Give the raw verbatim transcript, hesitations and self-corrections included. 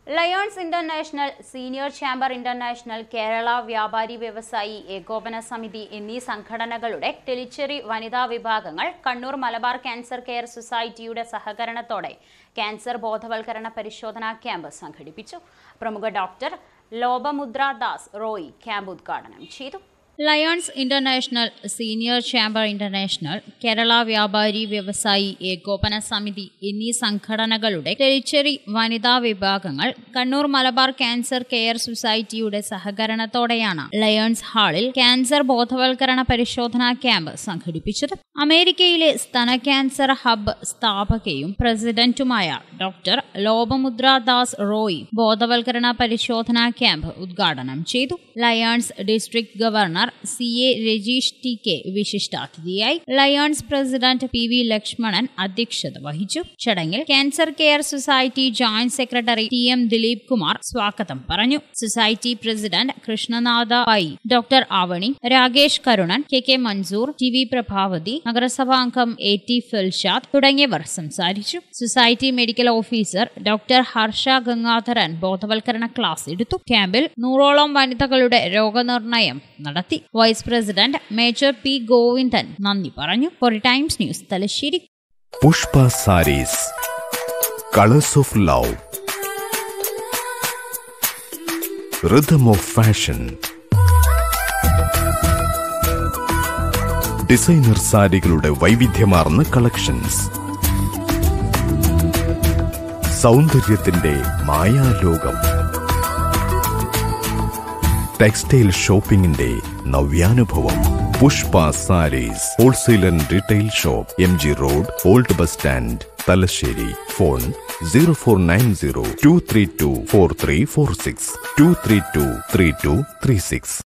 Lions International, senior chamber International, Kerala Vyapari Vyavasayi ഏകോപന സമിതി എന്നീ സംഘടനകളുടെ ടെലിച്ചറി വനിതാ വിഭാഗങ്ങൾ കണ്ണൂർ മലബാർ ക്യാൻസർ കെയർ സൊസൈറ്റിയുടെ സഹകരണത്തോടെ ക്യാൻസർ ബോധവൽക്കരണ പരിശോധനാ ക്യാമ്പ് സംഘടിപ്പിച്ചു. പ്രമുഖ ഡോക്ടർ ലോപമുദ്ര ദാസ് റോയി ക്യാമ്പ് ഉദ്ഘാടനം ചെയ്തു. Lions International, senior chamber International, Kerala Vyapari Vyavasayi ഏകോപന സമിതി എന്നീ സംഘടനകളുടെ ടെലിച്ചറി വനിതാ വിഭാഗങ്ങൾ കണ്ണൂർ മലബാർ ക്യാൻസർ കെയർ സൊസൈറ്റിയുടെ സഹകരണത്തോടെയാണ് ലയൺസ് ഹാളിൽ ക്യാൻസർ ബോധവൽക്കരണ പരിശോധനാ ക്യാമ്പ് സംഘടിപ്പിച്ചത്. അമേരിക്കയിലെ സ്തന ക്യാൻസർ ഹബ്ബ് സ്ഥാപകയും പ്രസിഡന്റുമായ ഡോക്ടർ ലോപമുദ്ര ദാസ് റോയി ബോധവൽക്കരണ പരിശോധനാ ക്യാമ്പ് ഉദ്ഘാടനം ചെയ്തു. Lions district governor C A Rajeesh T K വിശിഷ്ടാതിഥിയായി. Lions president P V Lakshmanan അധ്യക്ഷത വഹിച്ചു. ചടങ്ങിൽ cancer care society joint secretary T M Dileep Kumar സ്വാഗതം പറഞ്ഞു. Society president Krishnanatha Pai, doctor Avani, Rakesh Karunan, K K Mansoor, T V Prabhavathi, നഗരസഭാ അംഗം എ ടി ഫിൽഷാദ് തുടങ്ങിയവർ സംസാരിച്ചു. Society medical officer doctor Harsha Gangadharan ബോധവൽക്കരണ ക്ലാസ് എടുത്തു. ക്യാമ്പിൽ നൂറോളം വനിതകളുടെ രോഗനിർണയം നടത്തി. Vice president major P Govindan നന്ദി പറഞ്ഞു. Four times news, Thalassery. Pushpa sarees, colours of love, rhythm of fashion, designer സാരികളുടെ വൈവിധ്യമാർന്ന കളക്ഷൻസ്, സൗന്ദര്യത്തിന്റെ മായാലോകം, ടെക്സ്റ്റൈൽ ഷോപ്പിംഗിന്റെ നവ്യാനുഭവം. Pushpa sarees wholesale and retail shop, M G road, old bus stand, Thalassery. Phone zero four nine zero two three two four three four six two three two three two three six.